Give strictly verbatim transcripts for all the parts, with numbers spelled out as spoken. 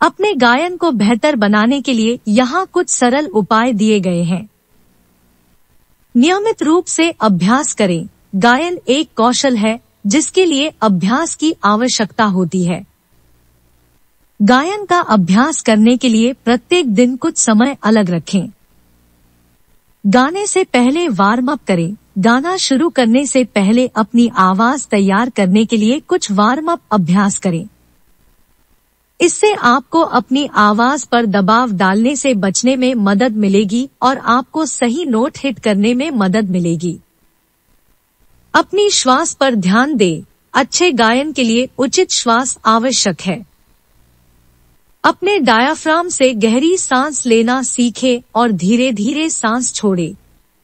अपने गायन को बेहतर बनाने के लिए यहाँ कुछ सरल उपाय दिए गए हैं। नियमित रूप से अभ्यास करें। गायन एक कौशल है जिसके लिए अभ्यास की आवश्यकता होती है। गायन का अभ्यास करने के लिए प्रत्येक दिन कुछ समय अलग रखें। गाने से पहले वार्म अप करें। गाना शुरू करने से पहले अपनी आवाज तैयार करने के लिए कुछ वार्म अप अभ्यास करें। इससे आपको अपनी आवाज पर दबाव डालने से बचने में मदद मिलेगी और आपको सही नोट हिट करने में मदद मिलेगी। अपनी श्वास पर ध्यान दें। अच्छे गायन के लिए उचित श्वास आवश्यक है। अपने डायाफ्राम से गहरी सांस लेना सीखें और धीरे धीरे सांस छोड़ें।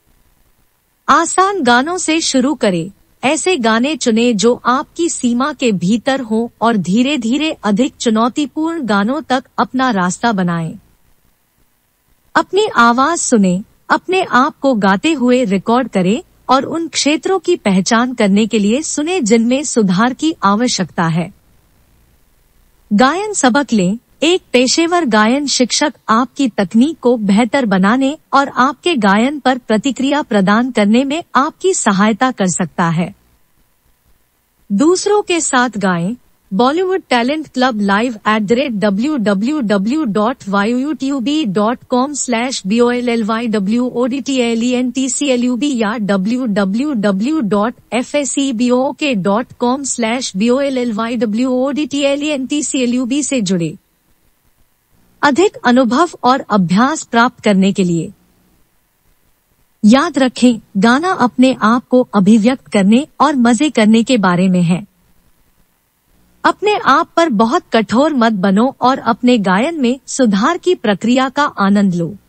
आसान गानों से शुरू करें। ऐसे गाने चुनें जो आपकी सीमा के भीतर हों और धीरे धीरे अधिक चुनौतीपूर्ण गानों तक अपना रास्ता बनाएं। अपनी आवाज सुनें। अपने आप को गाते हुए रिकॉर्ड करें और उन क्षेत्रों की पहचान करने के लिए सुने जिनमें सुधार की आवश्यकता है। गायन सबक लें। एक पेशेवर गायन शिक्षक आपकी तकनीक को बेहतर बनाने और आपके गायन पर प्रतिक्रिया प्रदान करने में आपकी सहायता कर सकता है। दूसरों के साथ गाएं। Bollywood talent club live at the rate W W W dot Y YouTube dot com slash B O L L Y W O D T L E N T C L U B या W W W dot F S E B O K dot com slash B O L L Y W O D T L E N T C L U B से जुड़े। अधिक अनुभव और अभ्यास प्राप्त करने के लिए याद रखें, गाना अपने आप को अभिव्यक्त करने और मजे करने के बारे में है। अपने आप पर बहुत कठोर मत बनो और अपने गायन में सुधार की प्रक्रिया का आनंद लो।